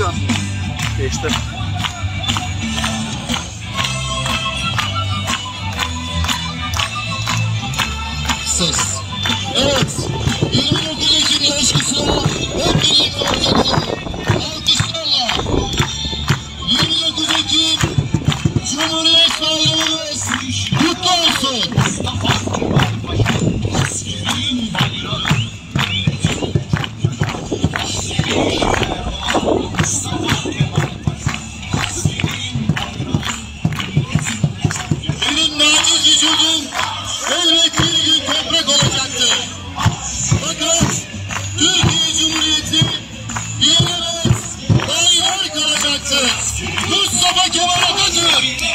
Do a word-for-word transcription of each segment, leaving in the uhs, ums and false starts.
an. Geçti. Ses. Evet. yirmi dokuz Ekim coşkusuna hep birlikte olacaksınız. Alkışlarla. yirmi dokuz Ekim Cumhuriyet Bayramımız kutlu olsun. Benim naciz vücudum elbet bir gün toprak olacaktır. Fakat Türkiye Cumhuriyeti yenemez, baylar kalacaktır. Mustafa Kemal Atatürk.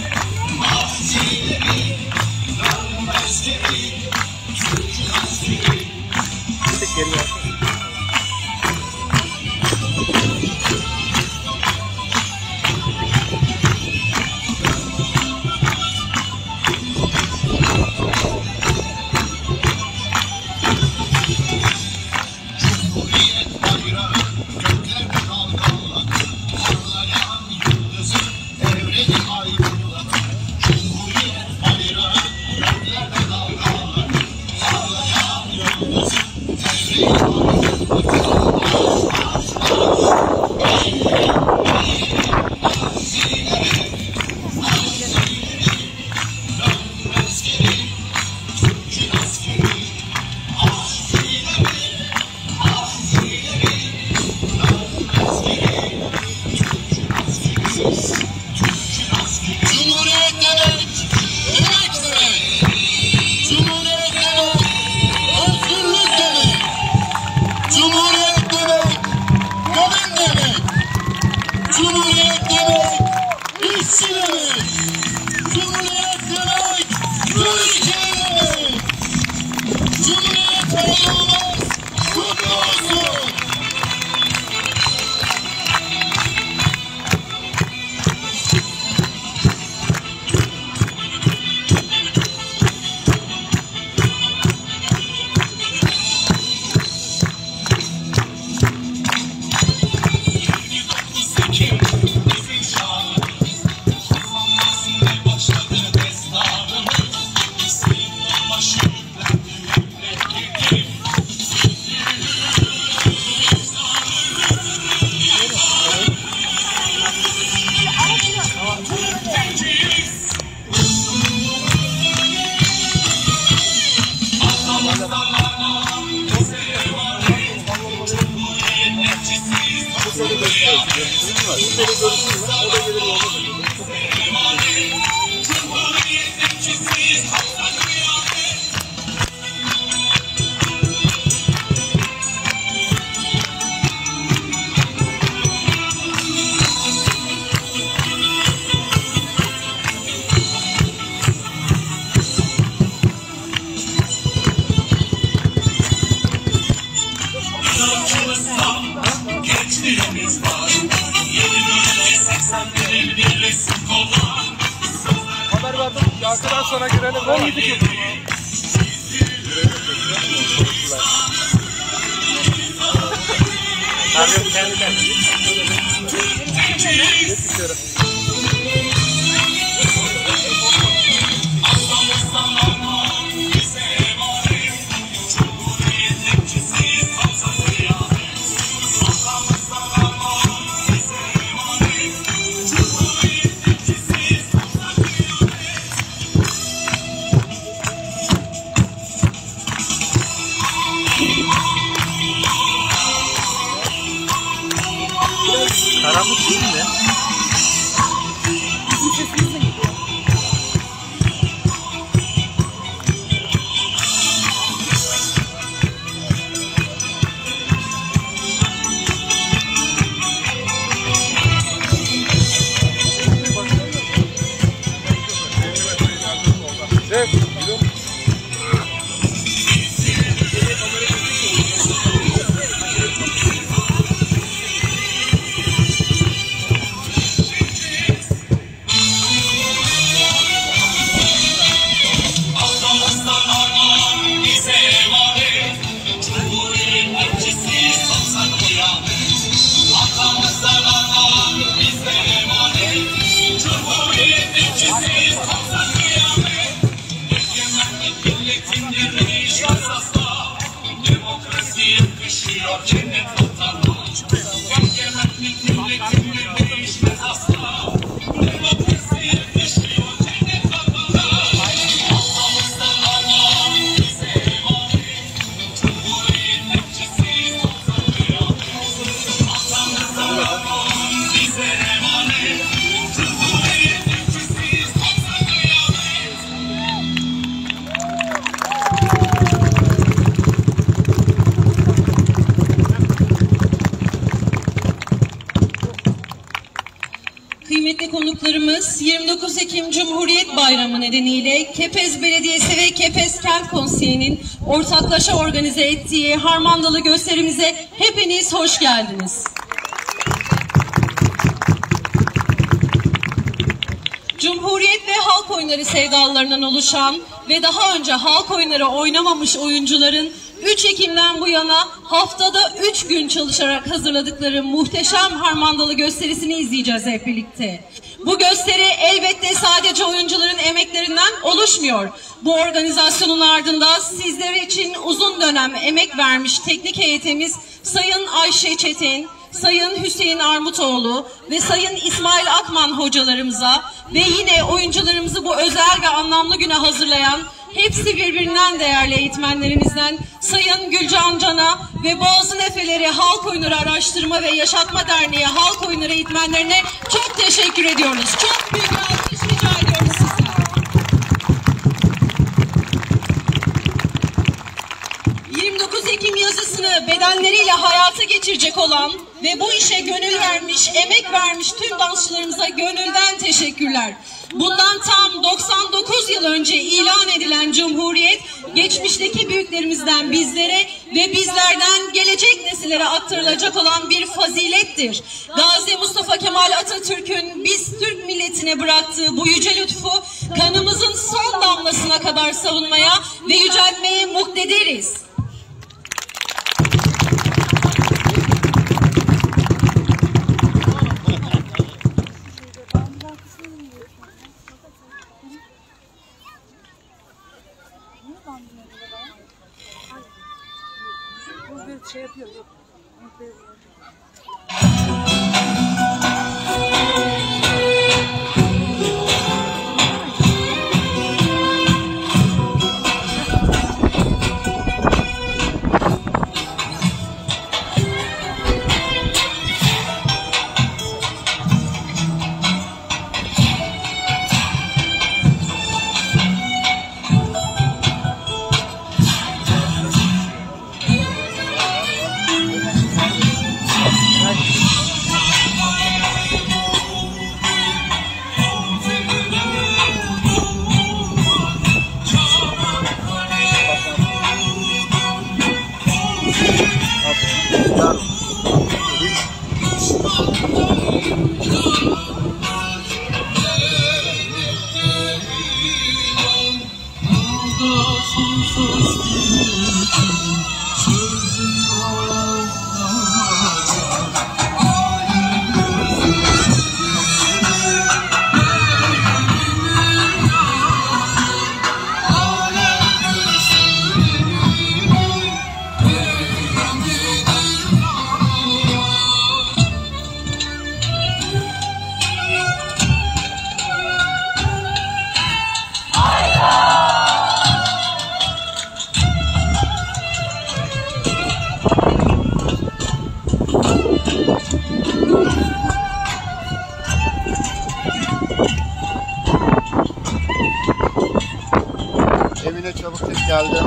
Gençliğimiz var. yedi dört seksen bir birleşsin kollar. Haber verdim. Şarkıdan sonra girelim. on yedi gün. Kendi kendine. Thank you. yaşıyor cennet vatanı. Egemenlik milletimle değişmez asla. Demokrasi yaşıyor cennet vatanı. Allah'ımızdan Allah bize emanet. Cumhuriyet bekçisiyiz tutanıyor. Allah'ımızdan Allah bize emanet. Cumhuriyet bekçisiyiz tutanıyor. Kıymetli konuklarımız, yirmi dokuz Ekim Cumhuriyet Bayramı nedeniyle Kepez Belediyesi ve Kepez Kent Konseyi'nin ortaklaşa organize ettiği Harmandalı gösterimize hepiniz hoş geldiniz. Cumhuriyet ve halk oyunları sevdalılarından oluşan ve daha önce halk oyunları oynamamış oyuncuların üç Ekim'den bu yana haftada üç gün çalışarak hazırladıkları muhteşem Harmandalı gösterisini izleyeceğiz hep birlikte. Bu gösteri elbette sadece oyuncuların emeklerinden oluşmuyor. Bu organizasyonun ardında sizler için uzun dönem emek vermiş teknik heyetimiz Sayın Ayşe Çetin, Sayın Hüseyin Armutoğlu ve Sayın İsmail Akman hocalarımıza ve yine oyuncularımızı bu özel ve anlamlı güne hazırlayan hepsi birbirinden değerli eğitmenlerimizden Sayın Gülcan Can'a ve Boğaz'ın Efeleri Halk Oyunları Araştırma ve Yaşatma Derneği Halk Oyunları eğitmenlerine çok teşekkür ediyoruz. Çok büyük bir alkış rica ediyoruz sizden. yirmi dokuz Ekim yazısını bedenleriyle hayata geçirecek olan ve bu işe gönül vermiş, emek vermiş tüm dansçılarımıza gönülden teşekkürler. Bundan tam doksan dokuz yıl önce ilan edilen Cumhuriyet, geçmişteki büyüklerimizden bizlere ve bizlerden gelecek nesillere aktarılacak olan bir fazilettir. Gazi Mustafa Kemal Atatürk'ün biz Türk milletine bıraktığı bu yüce lütfu kanımızın son damlasına kadar savunmaya ve yüceltmeye muktediriz. Şey yapıyor, yok. Emine Çabukçuk geldi.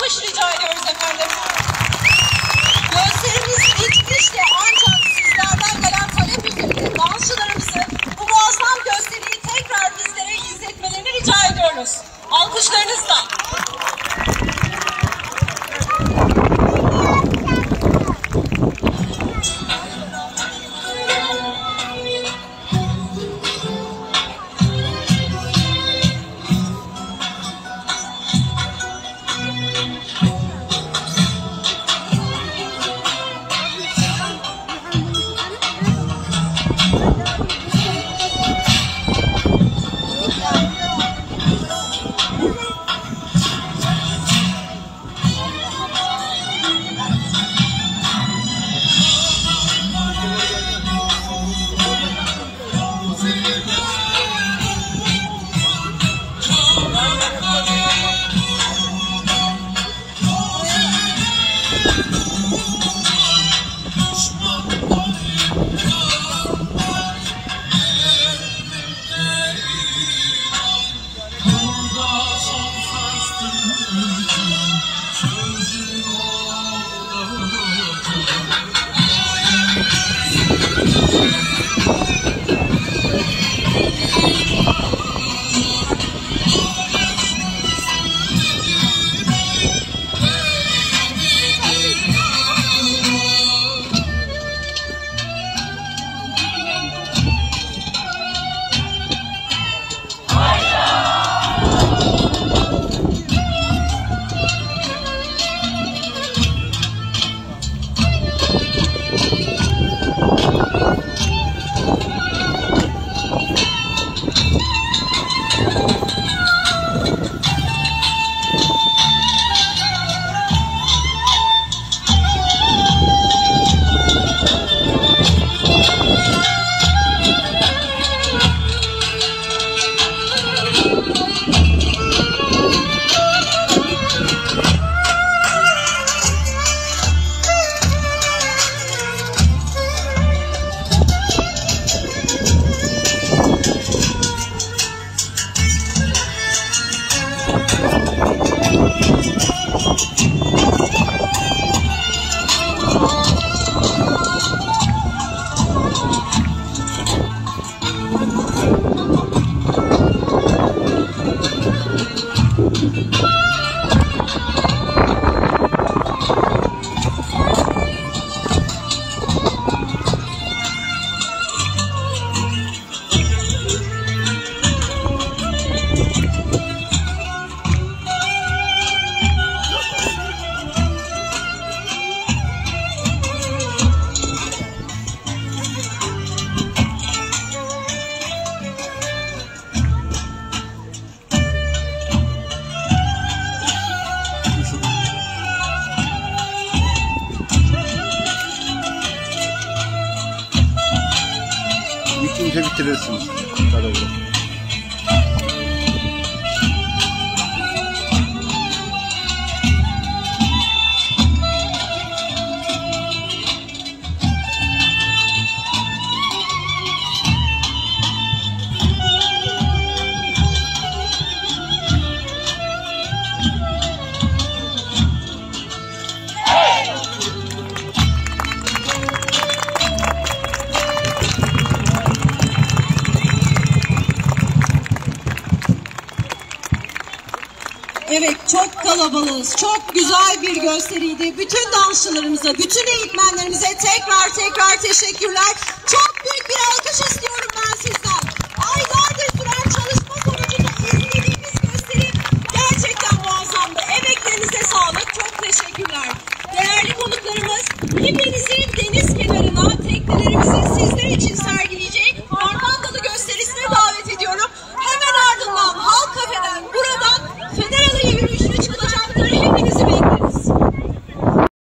alkış rica ediyoruz efendim. Gösterimiz bitmişti ancak sizlerden gelen talep üzerine dansçılarımızı bu muazzam gösteriyi tekrar bizlere izletmelerini rica ediyoruz. Alkışlarınızla. Bitince bitirirsiniz. Karaoğlu. Evet, çok kalabalığız. Çok güzel bir gösteriydi. Bütün dansçılarımıza, bütün eğitmenlerimize tekrar tekrar teşekkürler. Çok büyük bir